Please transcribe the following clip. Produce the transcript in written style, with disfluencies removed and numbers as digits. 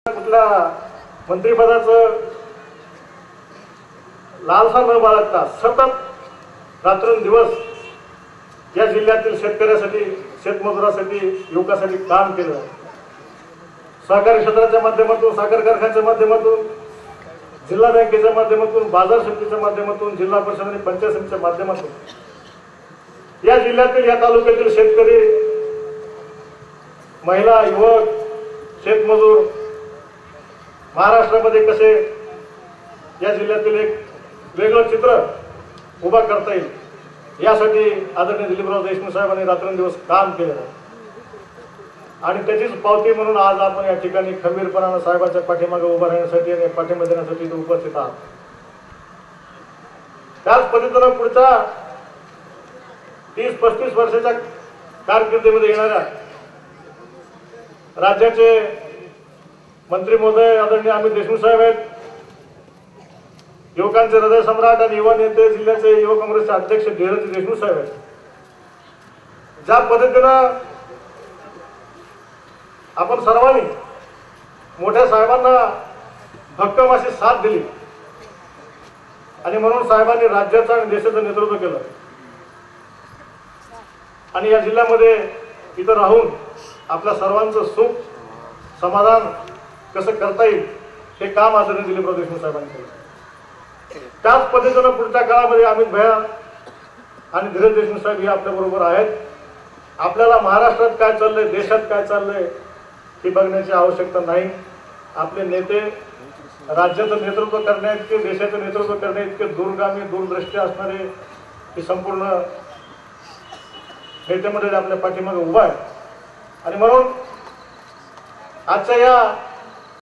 कुठल्या मंत्रिपदाचं लालसा न बाळगता सतत रात्रंदिवस या जिल्ह्यातील शेतकऱ्यासाठी, शेतमजुरासाठी, युवकासाठी काम केलं. सहकारी क्षेत्राच्या माध्यमातून, साखर कारखान्याच्या माध्यमातून, जिल्हा बँकेच्या माध्यमातून, बाजार समितीच्या माध्यमातून, जिल्हा परिषद आणि पंचायत समितीच्या माध्यमातून या जिल्ह्यातील, या तालुक्यातील शेतकरी, महिला, युवक, शेतमजूर महाराष्ट्रामध्ये कसे या जिल्ह्यातील एक वेगळं चित्र उभा करता येईल यासाठी आदरणीय दिलीपराव देशमुख साहेबांनी रात्रंदिवस काम केलं आणि त्याचीच पावती म्हणून आज आपण या ठिकाणी खंबीरपणाने साहेबांच्या पाठीमागे उभा राहण्यासाठी आणि पाठिंबा देण्यासाठी इथे उपस्थित आहात. त्याच पद्धतीनं पुढच्या 30-35 वर्षाच्या कारकिर्दीमध्ये येणाऱ्या राज्याचे मंत्री महोदय आदरणीय अमित देशमुख साहेब आहेत. युवकांचे हृदय सम्राट आणि युवा नेते जिल्ह्याचे युवक काँग्रेसचे अध्यक्ष धीरज देशमुख साहेब आहेत. ज्या पद्धतीनं आपण सर्वांनी मोठ्या साहेबांना भक्कम अशी साथ दिली आणि म्हणून साहेबांनी राज्याचं आणि देशाचं नेतृत्व केलं आणि या जिल्ह्यामध्ये इथं राहून आपल्या सर्वांचं सुख समाधान कसं करता येईल हे काम आदरणीय दिलीपराव देशमुख साहेबांनी केलं. त्याच पद्धतीनं पुढच्या काळामध्ये अमित भैया आणि धीरज देशमुख साहेब हे आपल्या बरोबर आहेत. आपल्याला महाराष्ट्रात काय चाललंय, देशात काय चाललंय हे बघण्याची आवश्यकता नाही. आपले नेते राज्याचं नेतृत्व करण्याइतके, देशाचं नेतृत्व करण्याइतके दूरगामी, दूरदृष्टी असणारे हे संपूर्ण नेते मंडळी आपल्या पाठीमागे उभा आहे आणि म्हणून आजच्या या